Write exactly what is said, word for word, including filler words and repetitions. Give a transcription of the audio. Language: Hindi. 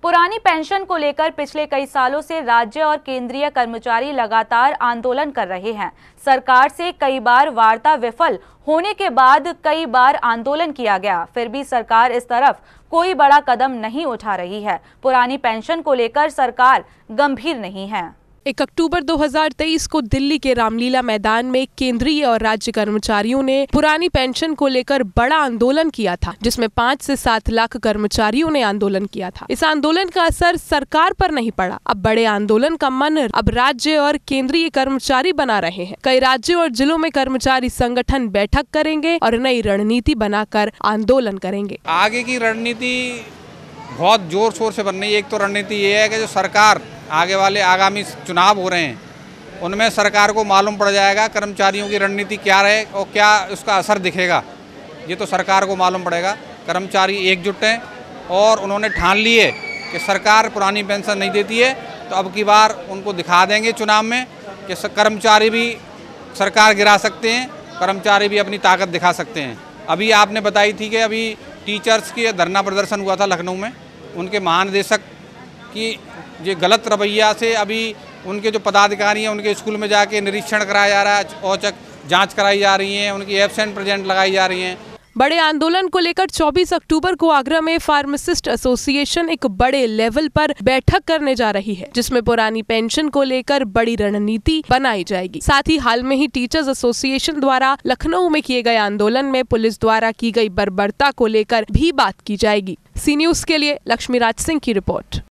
पुरानी पेंशन को लेकर पिछले कई सालों से राज्य और केंद्रीय कर्मचारी लगातार आंदोलन कर रहे हैं। सरकार से कई बार वार्ता विफल होने के बाद कई बार आंदोलन किया गया, फिर भी सरकार इस तरफ कोई बड़ा कदम नहीं उठा रही है। पुरानी पेंशन को लेकर सरकार गंभीर नहीं है। एक अक्टूबर दो हज़ार तेईस को दिल्ली के रामलीला मैदान में केंद्रीय और राज्य कर्मचारियों ने पुरानी पेंशन को लेकर बड़ा आंदोलन किया था, जिसमें पाँच से सात लाख कर्मचारियों ने आंदोलन किया था। इस आंदोलन का असर सरकार पर नहीं पड़ा। अब बड़े आंदोलन का मन अब राज्य और केंद्रीय कर्मचारी बना रहे हैं। कई राज्यों और जिलों में कर्मचारी संगठन बैठक करेंगे और नई रणनीति बनाकर आंदोलन करेंगे। आगे की रणनीति बहुत जोर शोर से बन रही है। एक तो रणनीति ये है कि जो सरकार आगे वाले आगामी चुनाव हो रहे हैं उनमें सरकार को मालूम पड़ जाएगा कर्मचारियों की रणनीति क्या रहे और क्या उसका असर दिखेगा। ये तो सरकार को मालूम पड़ेगा। कर्मचारी एकजुट हैं और उन्होंने ठान लिए कि सरकार पुरानी पेंशन नहीं देती है, तो अब की बार उनको दिखा देंगे चुनाव में कि कर्मचारी भी सरकार गिरा सकते हैं, कर्मचारी भी अपनी ताकत दिखा सकते हैं। अभी आपने बताई थी कि अभी टीचर्स की धरना प्रदर्शन हुआ था लखनऊ में। उनके महानिदेशक की ये गलत रवैया से अभी उनके जो पदाधिकारी हैं उनके स्कूल में जाके निरीक्षण कराया जा रहा है, औचक जांच कराई जा रही है, उनकी एब्सेंट प्रेजेंट लगाई जा रही हैं। बड़े आंदोलन को लेकर चौबीस अक्टूबर को आगरा में फार्मासिस्ट एसोसिएशन एक बड़े लेवल पर बैठक करने जा रही है, जिसमें पुरानी पेंशन को लेकर बड़ी रणनीति बनाई जाएगी। साथ ही हाल में ही टीचर्स एसोसिएशन द्वारा लखनऊ में किए गए आंदोलन में पुलिस द्वारा की गई बर्बरता को लेकर भी बात की जाएगी। सी न्यूज के लिए लक्ष्मी राज सिंह की रिपोर्ट।